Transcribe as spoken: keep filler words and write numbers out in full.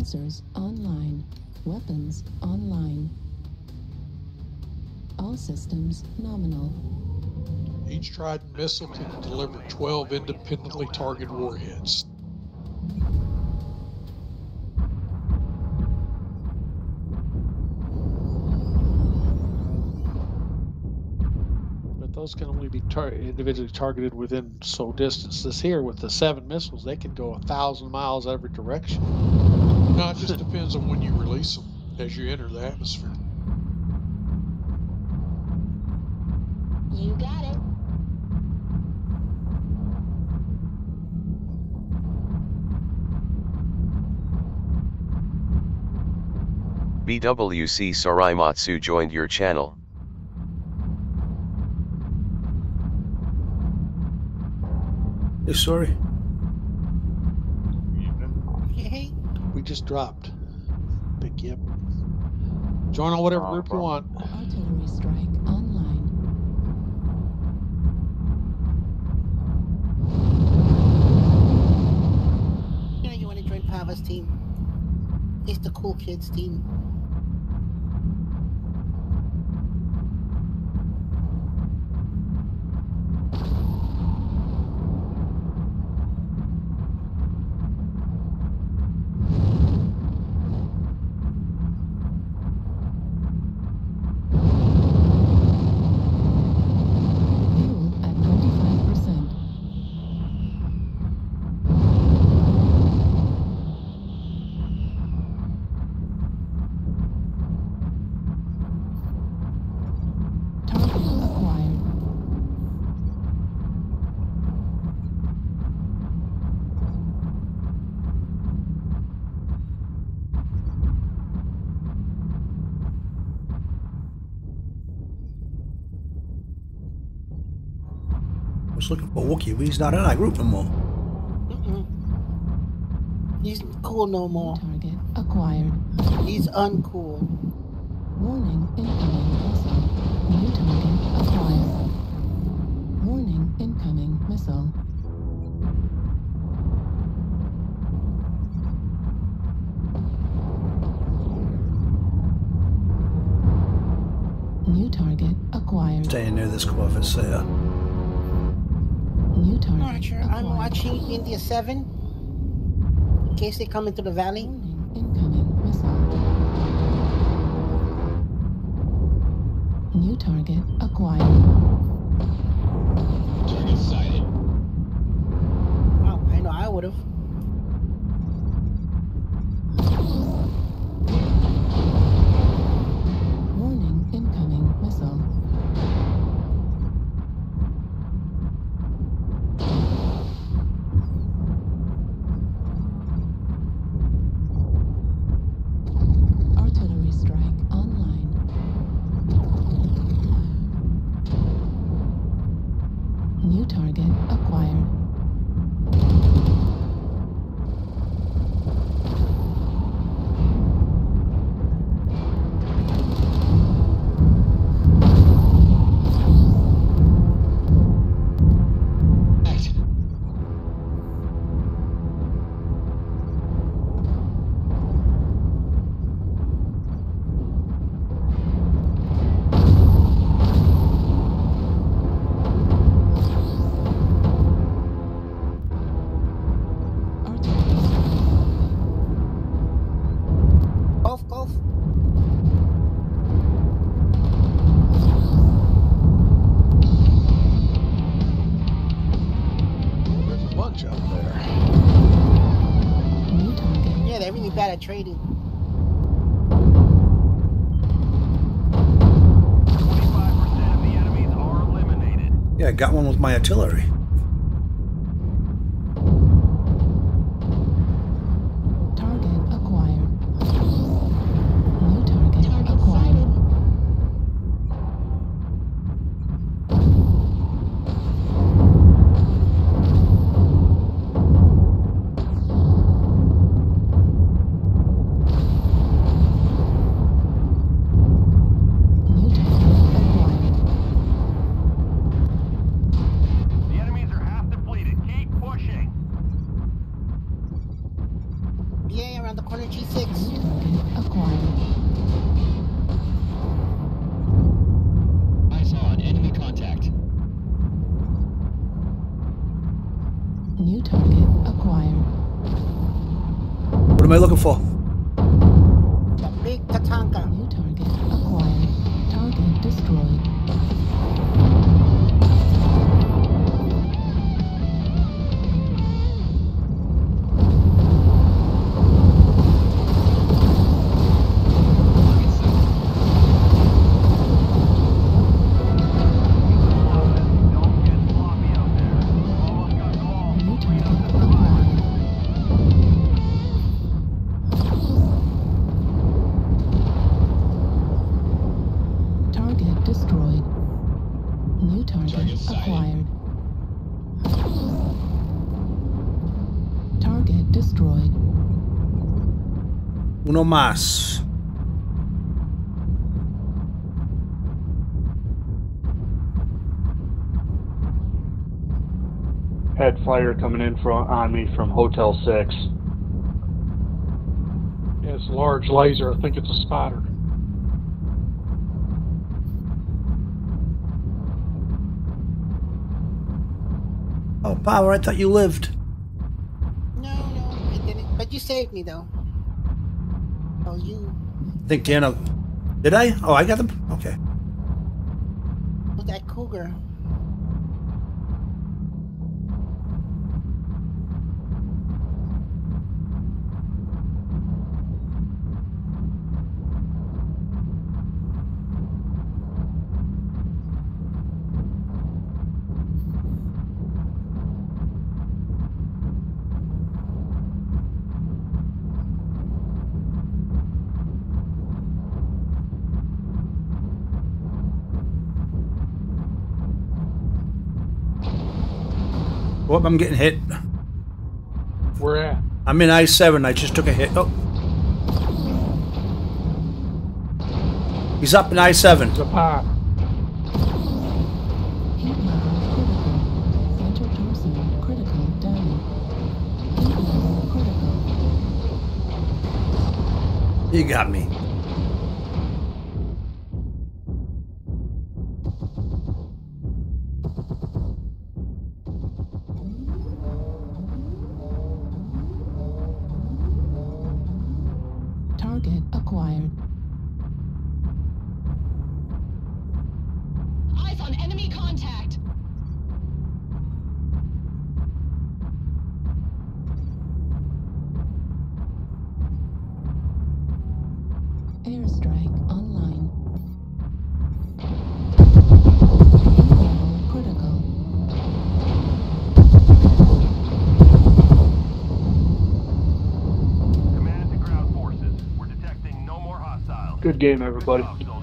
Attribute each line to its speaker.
Speaker 1: Sensors online. Weapons online. All systems nominal.
Speaker 2: Each Trident missile can deliver twelve independently targeted warheads.
Speaker 3: But those can only be tar individually targeted within so distances. Here, with the seven missiles, they can go a thousand miles every direction.
Speaker 2: No, it just depends on when you release them as you enter the atmosphere.
Speaker 4: You got it.
Speaker 5: B W C Saraimatsu joined your channel.
Speaker 6: Hey, sorry.
Speaker 3: Hey, we just dropped. Pick you up. Join on whatever group you want.
Speaker 1: Artillery strike online.
Speaker 4: You know you want to join Pava's team. It's the cool kids team.
Speaker 1: Fuel at twenty-five percent. Target acquired.
Speaker 6: I was looking for Wookiee, but he's not in our group no more.
Speaker 4: Mm-mm. He's cool no more.
Speaker 1: Target acquired.
Speaker 4: He's uncool.
Speaker 1: Warning incoming missile. New target acquired. Warning incoming missile. New target acquired.
Speaker 6: Staying near this Corvair.
Speaker 1: New target
Speaker 4: Roger,
Speaker 1: acquired.
Speaker 4: I'm watching India seven. In case they come into the valley.
Speaker 1: Warning incoming missile. New target acquired.
Speaker 7: Target sighted.
Speaker 4: Oh, I know I would have.
Speaker 1: Warning incoming missile. Artillery strike online. New target acquired.
Speaker 4: Golf, golf.
Speaker 3: There's a bunch out there.
Speaker 1: New target.
Speaker 4: Yeah, they're really bad at trading.
Speaker 8: twenty-five percent of the enemies are eliminated.
Speaker 6: Yeah, I got one with my artillery.
Speaker 1: Target acquired. New target,
Speaker 4: Target
Speaker 1: acquired.
Speaker 4: sighted.
Speaker 1: New target acquired.
Speaker 8: The enemy
Speaker 6: I looking for?
Speaker 4: The big Tatanka.
Speaker 1: New target acquired. Target destroyed.
Speaker 8: Don't get sloppy out there. Almost got them all.
Speaker 1: New target acquired. Target destroyed. New target acquired. Target destroyed.
Speaker 6: Uno más.
Speaker 7: Had fire coming in from on me from Hotel Six.
Speaker 2: Yeah, it's a large laser. I think it's a spider.
Speaker 6: Oh, Power, I thought you lived.
Speaker 4: No, no, I didn't. But you saved me though. Oh, you.
Speaker 6: I think Dana. Did I? Oh, I got them? Okay.
Speaker 4: Was that cougar?
Speaker 6: Oh, I'm getting hit.
Speaker 2: Where at?
Speaker 6: I'm in I seven. I just took a hit. Oh. He's up in I seven.
Speaker 2: The pie.
Speaker 1: Heat level critical. Center torso critical down. Heat level critical.
Speaker 6: You got me.
Speaker 1: Target acquired.
Speaker 9: Eyes on enemy contact.
Speaker 1: Airstrike online. Heat level critical.
Speaker 8: Command to ground forces. We're detecting no more hostiles.
Speaker 7: Good game, everybody.
Speaker 8: Good job,